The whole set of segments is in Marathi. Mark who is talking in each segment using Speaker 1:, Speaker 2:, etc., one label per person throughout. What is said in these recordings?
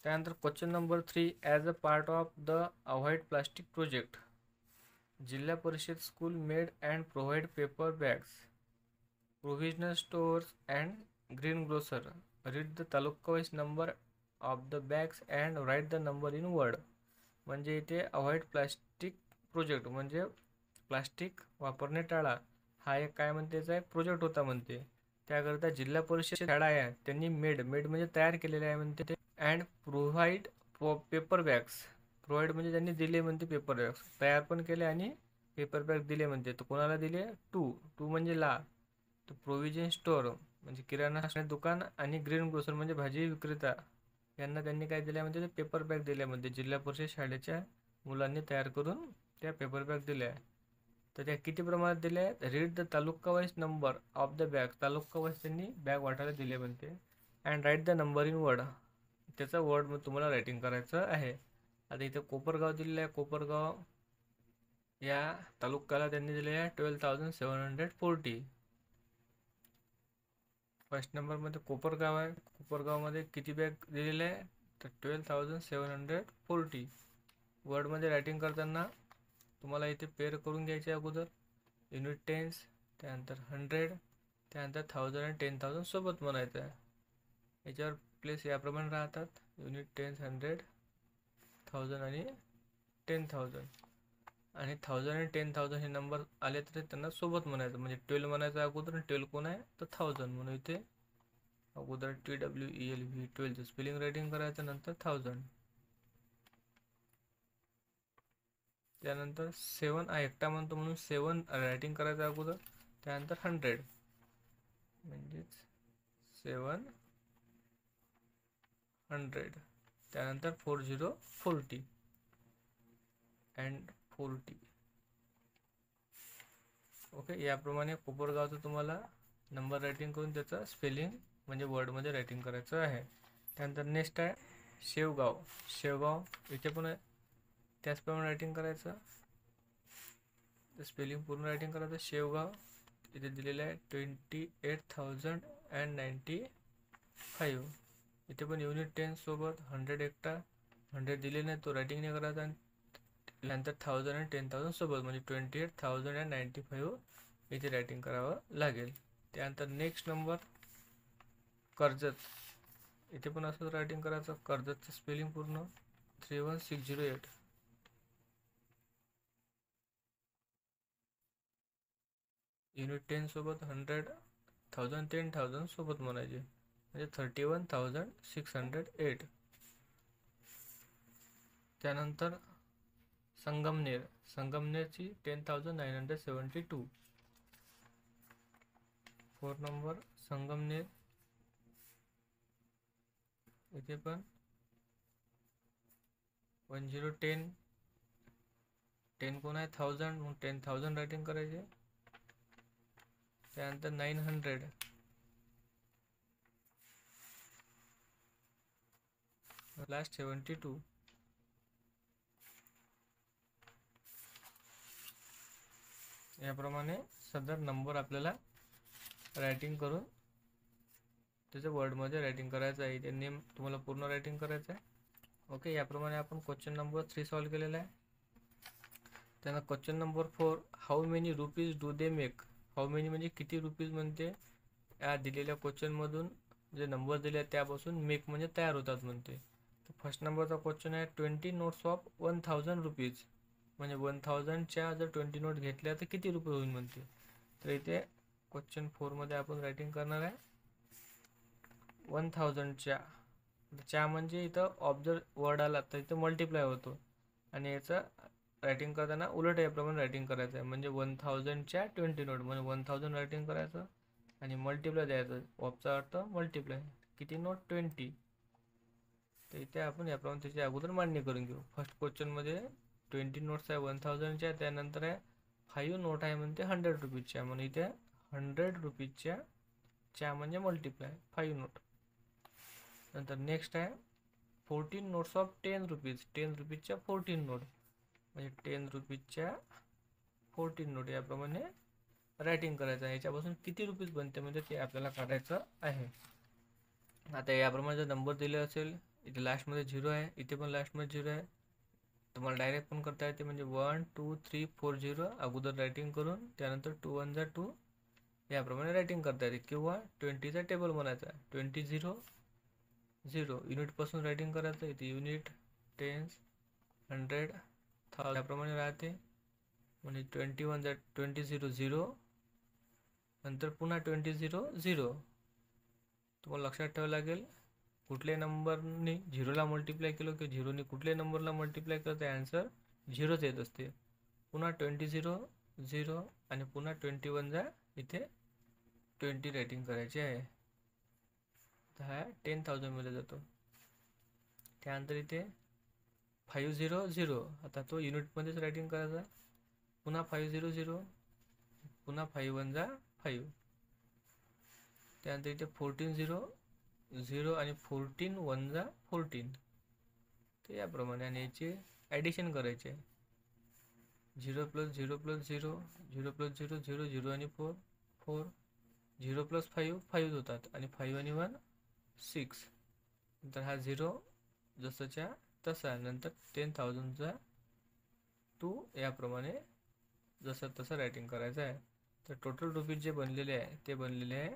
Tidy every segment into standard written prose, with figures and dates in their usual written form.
Speaker 1: त्यानंतर question number 3, as a part of the avoid plastic project जिल्हा परिषद school made and provide paper bags, provisional stores and greengrocer. Read the taluka wise number of the bags and write the number in word. म्हणजे इथे अवॉइड प्लास्टिक प्रोजेक्ट म्हणजे प्लास्टिक वापरणे टाळा हा एक काय म्हणते याचा एक प्रोजेक्ट होता म्हणते. त्याकरता जिल्हा परिषद शाळा आहे त्यांनी मेड म्हणजे तयार केलेले आहे म्हणते ते. And provide paper bags, provide म्हणजे त्यांनी दिले म्हणते पेपर बॅग्स, तयार पण केले आणि पेपर बॅग दिले म्हणते. तर कोणाला दिले? टू म्हणजे ला. तर प्रोव्हिजन स्टोअर म्हणजे किराणा दुकान आणि ग्रीन ग्रोसर म्हणजे भाजी विक्रेता यांना त्यांनी काय दिल्या म्हणजे पेपर बॅग दिल्या म्हणजे जिल्हा परिषद शाळेच्या मुलांनी तयार करून त्या पेपर बॅग दिल्या. तर त्या किती प्रमाणात दिल्या आहेत? Read the taluka wise number of the bag, taluka wise त्यांनी बॅग वाटायला दिले म्हणते. And write the number in word, त्याचा वर्ड मग तुम्हाला रायटिंग करायचं आहे. आता इथे कोपरगाव दिलेलं आहे. कोपरगाव या तालुक्याला त्यांनी दिले आहे 12,740. फर्स्ट नंबरमध्ये कोपरगाव आहे. कोपरगावमध्ये किती बॅग दिलेले आहे? तर 12,740. वर्डमध्ये रायटिंग करताना तुम्हाला इथे पेअर करून घ्यायचे अगोदर युनिट टेन्स, त्यानंतर 100, त्यानंतर 1000 आणि 10,000 सोबत म्हणायचं आहे. याच्यावर प्लेस याप्रमाणे राहतात युनिट टेन्स 100, 1000 आणि 10,000. आणि 1000 आणि 10,000 हे नंबर आले तर त्यांना सोबत म्हणायचं म्हणजे 12 म्हणायचं अगोदर. 12 कोण आहे तर 1000 म्हणून इथे अगोदर TWELV 12 स्पेलिंग रायटिंग करायचं, नंतर 1000. त्यानंतर 7 हा एकटा म्हणतो म्हणून 7 रायटिंग करायचं अगोदर, त्यानंतर 100 म्हणजेच 700, त्यानंतर 4040 अँड 40. ओके, याप्रमाणे कोपरगावचं तुम्हाला नंबर रायटिंग करून त्याचं स्पेलिंग म्हणजे वर्डमध्ये रायटिंग करायचं आहे. त्यानंतर नेक्स्ट आहे शेवगाव. शेवगाव इथे पण आहे त्याचप्रमाणे रायटिंग करायचं, तर स्पेलिंग पूर्ण रायटिंग करायचं. शेवगाव इथे दिलेलं आहे 28,095. इथे पण युनिट 10 सोबत 100 एकटा, 100 दिले नाही तो रायटिंग नाही करायचा. नंतर 1000 आणि 10,000 सोबत म्हणजे 28,095 इथे रायटिंग करावं लागेल. त्यानंतर नेक्स्ट नंबर कर्जत. इथे पण असंच रायटिंग करायचं. कर्जतचं स्पेलिंग पूर्ण 31608. युनिट 10 सोबत 100, 1000, 10,000 सोबत म्हणायचे म्हणजे 31,608. त्यानंतर संगमनेर. संगमनेरची 10,972. 4 नंबर संगमनेर. इथे पण 1010. 10 कोण आहे 1000 मग 10,000 रायटिंग करायचे. त्यानंतर 900, लास्ट 72. याप्रमाणे सदर नंबर आपल्याला रायटिंग करून त्याचं वर्डमध्ये रायटिंग करायचं आहे. इथे नेम तुम्हाला पूर्ण रायटिंग करायचं आहे. ओके, याप्रमाणे आपण क्वेश्चन नंबर 3 सॉल्व केलेला आहे. त्यांना question number 4, how many rupees do they make. How many म्हणजे किती रुपीज म्हणते या दिलेल्या क्वेश्चनमधून जे नंबर दिले आहेत त्यापासून मेक म्हणजे तयार होतात म्हणते. तर फर्स्ट नंबरचा क्वेश्चन आहे 20 नोट्स ऑफ 1000 रुपीज म्हणजे 1000च्या जर 20 नोट घेतल्या तर किती रुपये होईल म्हणते. तर इथे क्वेश्चन 4मध्ये आपण रायटिंग करणार आहे 1000च्या. च्या म्हणजे इथं ऑब्झर्व वर्ड आला तर इथं मल्टिप्लाय होतो आणि याचं रायटिंग करताना उलट याप्रमाणे रायटिंग करायचं आहे म्हणजे 1000च्या 20 नोट म्हणजे 1000 रायटिंग करायचं आणि मल्टिप्लाय द्यायचं. ऑफचा अर्थ मल्टिप्लाय, किती नोट 20. तर इथे आपण याप्रमाणे त्याची अगोदर मांडणी करून घेऊ. फर्स्ट क्वेश्चनमध्ये 20 नोट्स आहे 1000च्या, त्यानंतर आहे 5 नोट आहे म्हणते 100 रुपीजच्या म्हणून इथे 100 रुपीजच्या च्या म्हणजे मल्टिप्लाय 5 नोट. नंतर नेक्स्ट आहे 14 नोट्स ऑफ 10 रुपीज. 10 रुपीजच्या 14 नोट म्हणजे 10 रुपीजच्या 14 नोट याप्रमाणे रायटिंग करायचं आहे. याच्यापासून किती रुपीज बनते म्हणजे ते आपल्याला काढायचं आहे. आता याप्रमाणे जर नंबर दिले असेल इथे लास्टमध्ये 0 आहे, इथे पण लास्टमध्ये 0 आहे. तुम्हाला डायरेक्ट पण करता येते, म्हणजे 1 2 3 4 0 अगोदर रायटिंग करून त्यानंतर 2 1 जा 2 याप्रमाणे रायटिंग करता येते. किंवा 20चा टेबल बनायचा, 20 0 0 युनिटपासून रायटिंग करायचं. इथे युनिट, टेन्स, 100, 1000 याप्रमाणे राहते. म्हणजे 21 जा 20 0 0 नंतर पुन्हा 20 0 0. तुम्हाला लक्षात ठेवावं लागेल, कुठल्याही नंबरनी झिरोला मल्टिप्लाय केलं की झिरोनी कुठल्याही नंबरला मल्टिप्लाय केलं तर ॲन्सर झिरोच येत असते. पुन्हा 20 0 0 आणि पुन्हा 21 जा इथे 20 रायटिंग करायची आहे. तर हा 10,000 मध्ये जातो. त्यानंतर इथे 5 0 0, आता तो युनिटमध्येच रायटिंग करायचा. पुन्हा 5 0 0, पुन्हा 5 1 जा 5. त्यानंतर इथे 14 0 0 आणि 14 1 जा 14. तर याप्रमाणे आणि याचे ॲडिशन करायचे. 0 + 0 + 0 0 + 0 0 0 आणि 4 4 0 + 5 5 होतात आणि 5 आणि 1 6. नंतर हा 0 जसाच्या तसा. नंतर 10,000चा 2 याप्रमाणे जसं तसं रायटिंग करायचं आहे. तर टोटल रुपीज जे बनलेले आहे ते बनलेले आहे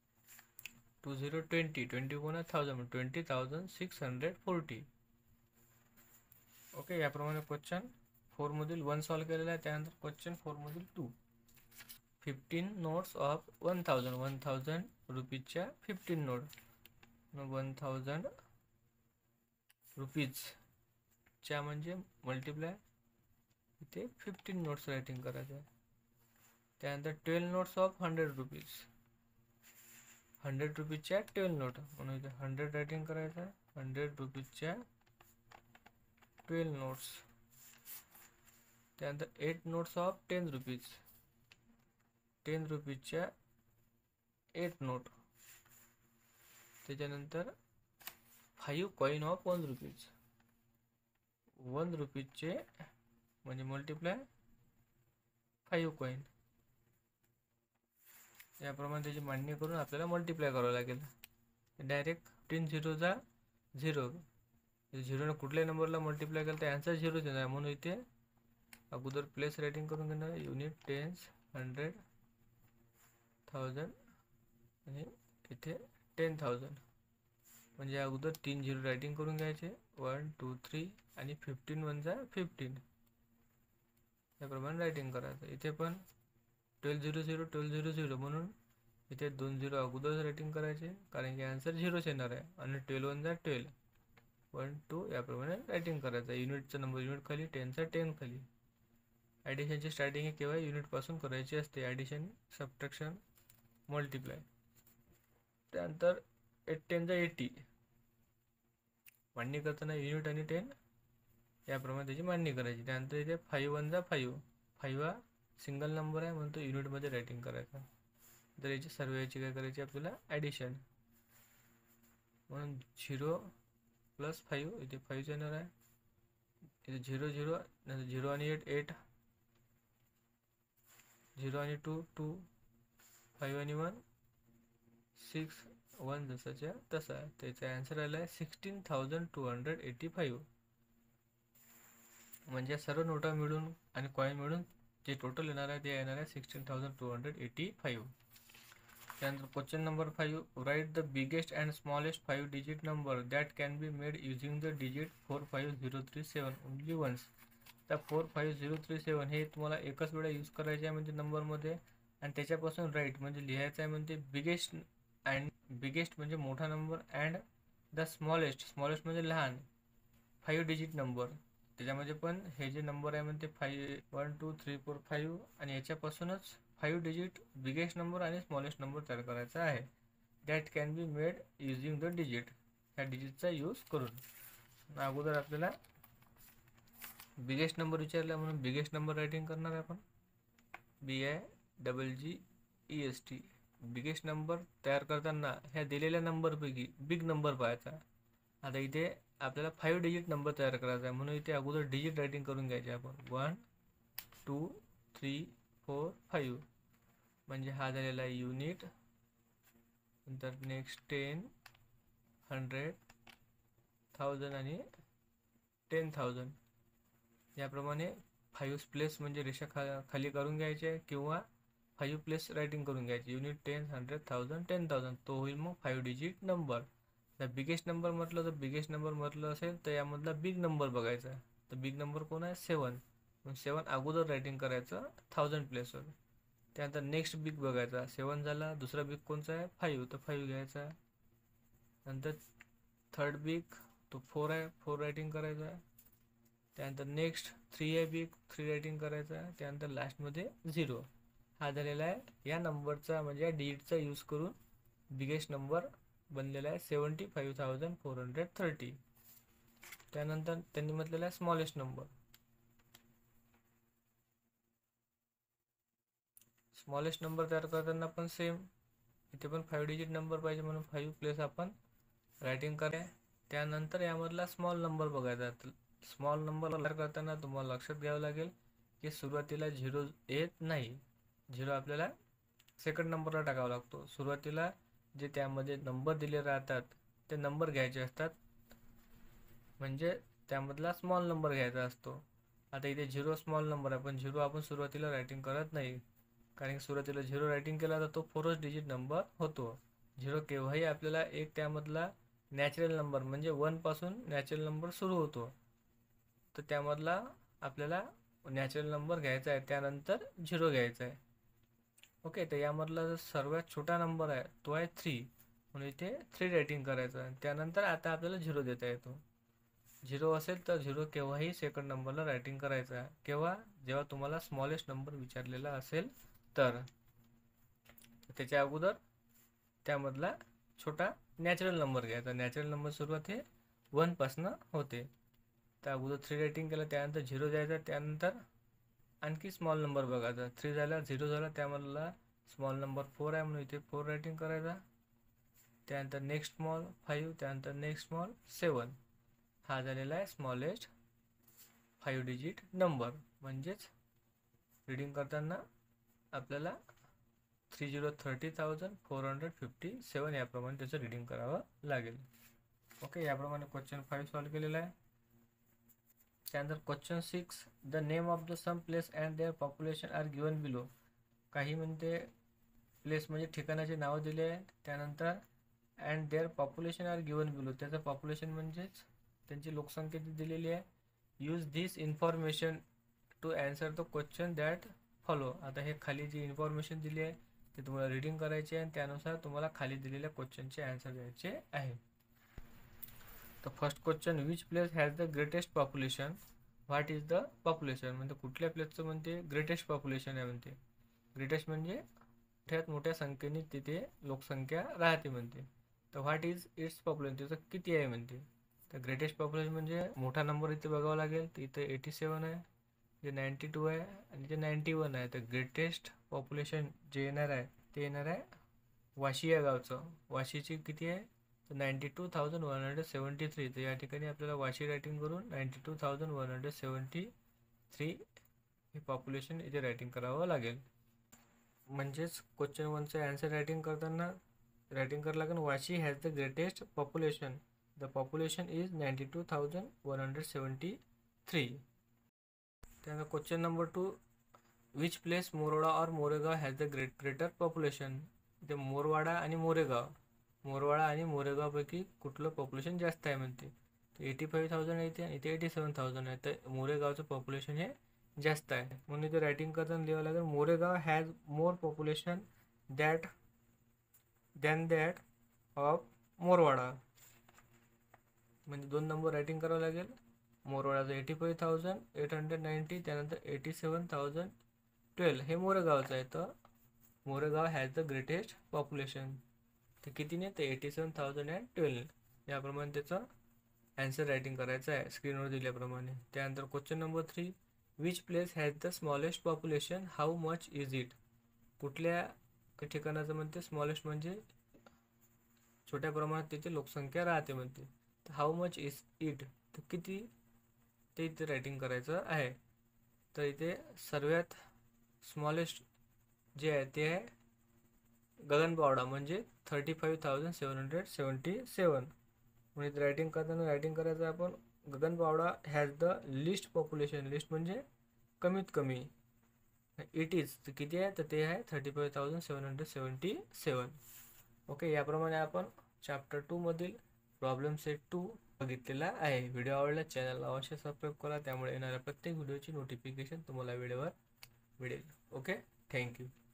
Speaker 1: 2020 20 कोणा 1000 20,640. ओके, याप्रमाणे क्वेश्चन 4 मधील 1 सॉल्व केलेला आहे. त्यानंतर क्वेश्चन 4 मधील 2. 15 नोट्स ऑफ 1000 रुपीजच्या 15 नोट. 1000 रुपीजच्या म्हणजे मल्टिप्लाय इथे 15 नोट्स रायटिंग करायचं आहे. त्यानंतर 12 नोट्स ऑफ 100 रुपीज. 100 रुपीजच्या 12 नोट म्हणून इथे 100 रायटिंग करायचं आहे. 100 रुपीजच्या 12 नोट्स. त्यानंतर 8 नोट्स ऑफ 10 रुपीज. 10 रुपीजच्या 8 नोट. त्याच्यानंतर 5 कॉईन ऑफ 1 रुपीज. 1 रुपीजचे म्हणजे मल्टिप्लाय 5 कॉईन. याप्रमाणे त्याची मांडणी करून आपल्याला मल्टिप्लाय करावं लागेल. डायरेक्ट 15 0 जा 0. 0ने कुठल्याही नंबरला मल्टिप्लाय केलं तर ॲन्सर 0 येणार. म्हणून इथे अगोदर प्लेस रायटिंग करून घेणार. युनिट, टेन्स, 100, 1000 आणि इथे 10,000. म्हणजे अगोदर 3 0 रायटिंग करून घ्यायचे. 1 2 3 आणि 15 1 जा 15 याप्रमाणे रायटिंग करायचं. इथे पण 12 0 0 12 0 0 म्हणून इथे 2 0 अगोदर रायटिंग करायचे, कारण की ॲन्सर 0च येणार आहे. आणि 12 1 जा 12 1 2 याप्रमाणे रायटिंग करायचं. युनिटचा नंबर युनिट खाली, 10चा 10 खाली. ॲडिशनची स्टार्टिंग हे केव्हा युनिटपासून करायची असते. Addition, subtraction, multiply. त्यानंतर 8 10 जा 80. मांडणी करताना युनिट आणि 10 याप्रमाणे त्याची मांडणी करायची. त्यानंतर इथे 5 1 जा 5. 5 हा सिंगल नंबर आहे म्हणून तो युनिटमध्ये रायटिंग करायचा. तर याची सर्व याची काय करायची आपल्याला ॲडिशन. म्हणून 0 + 5 इथे 5 येणार आहे. इथे 0 0 नंतर 0 आणि 8 8 0 आणि 2 2 5 आणि 1 6 1 जसाच्या तसा. त्याचा ॲन्सर आला आहे 16,285. म्हणजे सर्व नोटा मिळून आणि कॉईन मिळून जे टोटल येणार आहे ते येणार आहे 16,285. त्यानंतर question number 5. Write the biggest and smallest 5 digit number that can be made using the digit 45037 only once. तर 45037 हे तुम्हाला एकच वेळा यूज करायचे आहे म्हणजे नंबरमध्ये. आणि त्याच्यापासून राईट म्हणजे लिहायचं आहे म्हणजे बिगेस्ट. अँड बिगेस्ट म्हणजे मोठा नंबर. अँड द स्मॉलेस्ट म्हणजे लहान 5 डिजिट नंबर. त्याच्यामध्ये पण हे जे नंबर आहे म्हणजे 5 1 2 3 4 5 आणि याच्यापासूनच 5 डिजिट बिगेस्ट नंबर आणि स्मॉलेस्ट नंबर तयार करायचा आहे. That can be made using the digit. ह्या डिजिटचा यूज करून. अगोदर आपल्याला बिगेस्ट नंबर विचारला म्हणून बिगेस्ट नंबर रायटिंग करणार आहे आपण. BIGGEST. बिगेस्ट नंबर तयार करताना ह्या दिलेल्या नंबरपैकी बिग नंबर पाहायचा. आता इथे आपल्याला 5 डिजिट नंबर तयार करायचा आहे म्हणून इथे अगोदर डिजिट रायटिंग करून घ्यायचे आपण. 1 2 3 4 5 म्हणजे हा झालेला आहे युनिट. नंतर नेक्स्ट 10 100 1000 आणि 10,000 याप्रमाणे 5 प्लेस म्हणजे रेषा खाली करून घ्यायचे किंवा 5 प्लेस रायटिंग करून घ्यायचे. युनिट 10, 100, 1000, 10,000 तो होईल मग 5 डिजिट नंबर. तर बिगेस्ट नंबर म्हटलं तर बिगेस्ट नंबर म्हटलं असेल तर यामधला बिग नंबर बघायचा. तर बिग नंबर कोण आहे? 7. मग 7 अगोदर रायटिंग करायचं 1000 प्लेसवर. त्यानंतर नेक्स्ट बिग बघायचा. 7 झाला. दुसरा बिग कोणचा आहे? 5. तर 5 घ्यायचा. नंतर थर्ड बिग तो 4 आहे. 4 रायटिंग करायचा. त्यानंतर नेक्स्ट 3 आहे बिग. 3 रायटिंग करायचा. त्यानंतर लास्टमध्ये 0 हा झालेला आहे या नंबरचा म्हणजे या डिजिटचा यूज करून बिगेस्ट नंबर बनलेला आहे 75,430. त्यानंतर त्यांनी म्हटलेला आहे स्मॉलेस्ट नंबर. स्मॉलेस्ट नंबर तयार करताना पण सेम इथे पण 5 डिजिट नंबर पाहिजे म्हणून 5 प्लेस आपण रायटिंग करूया. त्यानंतर यामधला स्मॉल नंबर बघायचा. स्मॉल नंबर तयार करताना तुम्हाला लक्षात घ्यावं लागेल की सुरुवातीला 0 येत नाही. 0 आपल्याला सेकंड नंबरला टाकावा लागतो. सुरुवातीला जे त्यामध्ये नंबर दिले राहतात ते नंबर घ्यायचे असतात म्हणजे त्यामधला स्मॉल नंबर घ्यायचा असतो. आता इथे 0 स्मॉल नंबर आहे पण 0 आपण सुरुवातीला रायटिंग करत नाही कारण की सुरुवातीला 0 रायटिंग केला तर तो 4च डिजिट नंबर होतो. 0 केव्हाही आपल्याला एक त्यामधला नॅचरल नंबर म्हणजे 1 पासून नॅचरल नंबर सुरू होतो तर त्यामधला आपल्याला नॅचरल नंबर घ्यायचा आहे. त्यानंतर 0 घ्यायचा आहे. ओके. तर यामधला जो सर्वात छोटा नंबर आहे तो आहे 3 म्हणून इथे 3 रायटिंग करायचं. त्यानंतर आता आपल्याला 0 देता येतो. 0 असेल तर 0 केव्हाही सेकंड नंबरला रायटिंग करायचं आहे. केव्हा? जेव्हा तुम्हाला स्मॉलेस्ट नंबर विचारलेला असेल तर त्याच्या अगोदर त्यामधला छोटा नॅचरल नंबर घ्यायचा. नॅचरल नंबर सुरुवात हे 1 पासनं होते. त्या अगोदर 3 रायटिंग केलं त्यानंतर 0 द्यायचा. त्यानंतर आणखी स्मॉल नंबर बघायचा. 3 झाला 0 झाला त्यामधला स्मॉल नंबर 4 आहे म्हणून इथे 4 रायटिंग करायचा. त्यानंतर नेक्स्ट स्मॉल 5. त्यानंतर नेक्स्ट स्मॉल 7 हा झालेला आहे स्मॉलेस्ट 5 डिजिट नंबर. म्हणजेच रीडिंग करताना आपल्याला 30,30,457 याप्रमाणे त्याचं रीडिंग करावं लागेल. ओके. याप्रमाणे क्वेश्चन 5 सॉल्व केलेला आहे. त्यानंतर question 6 the name of the sum place and their population are given below. काही म्हणते प्लेस म्हणजे ठिकाणाचे नाव दिले आहे. त्यानंतर and their population are given below त्याचं पॉप्युलेशन म्हणजेच त्यांची लोकसंख्या दिलेली आहे. Use this information to answer the question that follow. आता हे खाली जी इन्फॉर्मेशन दिली आहे ते तुम्हाला रीडिंग करायची आहे आणि त्यानुसार तुम्हाला खाली दिलेल्या क्वेश्चनचे आन्सर द्यायचे आहे. तर first question which place has the greatest population. What is the population म्हणजे कुठल्या प्लेसचं म्हणते ग्रेटेस्ट पॉप्युलेशन आहे म्हणते. ग्रेटेस्ट म्हणजे मोठ्यात मोठ्या संख्येने तिथे लोकसंख्या राहते म्हणते. तर व्हॉट इज इट्स पॉप्युलेशन त्याचं किती आहे म्हणते. तर ग्रेटेस्ट पॉप्युलेशन म्हणजे मोठा नंबर इथे बघावा लागेल. तर इथे 87 आहे, जे 92 आहे आणि जे 91 आहे. तर ग्रेटेस्ट पॉप्युलेशन जे येणार आहे ते येणार आहे वाशी या गावचं. वाशीची किती आहे तर 92,173. तर या ठिकाणी आपल्याला वाशी रायटिंग करून 92,173 हे पॉप्युलेशन इथे रायटिंग करावं लागेल. म्हणजेच क्वेश्चन 1चं आन्सर रायटिंग करताना रायटिंग करावं लागेल Vashi has the greatest population. The population is 92,173. त्यानंतर question number 2 which place Morwada or Moregaon has the greater population. इथे मोरवाडा आणि मोरेगाव मोरेगावपैकी कुठलं पॉप्युलेशन जास्त आहे म्हणते. तर 85,000 येते आणि इथे 87,000 आहे. तर मोरेगावचं पॉप्युलेशन हे जास्त आहे म्हणून इथे रायटिंग करताना लिहावं लागेल Moregaon has more population than that of Morwada. म्हणजे 2 नंबर रायटिंग करावं लागेल. मोरवाडाचं 85,890 त्यानंतर 87,012 हे मोरेगावचं आहे. तर Moregaon has the greatest population. ते कितीने ते 87,012 याप्रमाणे त्याचं आन्सर रायटिंग करायचं आहे स्क्रीनवर दिल्याप्रमाणे. त्यानंतर question number 3 which place has the smallest population how much is it. कुठल्या ठिकाणाचं म्हणते स्मॉलेस्ट म्हणजे छोट्या प्रमाणात तिथे लोकसंख्या राहते म्हणते. तर हाऊ मच इज इट तर किती ते इथे रायटिंग करायचं आहे. तर इथे सर्वात स्मॉलेस्ट जे आहे ते आहे गगनबावडा म्हणजे 35,777. म्हणजे रायटिंग करताना रायटिंग करायचं आपण Gagan Bawda has the least population, least म्हणजे कमीत कमी. इट इज किती आहे तर ते आहे 35,777. ओके, याप्रमाणे आपण चॅप्टर 2 मधील प्रॉब्लेम सेट 2 बघितलेला आहे. व्हिडिओ आवडल्यास चॅनलला अवश्य सबस्क्राईब करा, त्यामुळे येणाऱ्या प्रत्येक व्हिडिओची नोटिफिकेशन तुम्हाला वेळेवर मिळेल. Okay, thank you.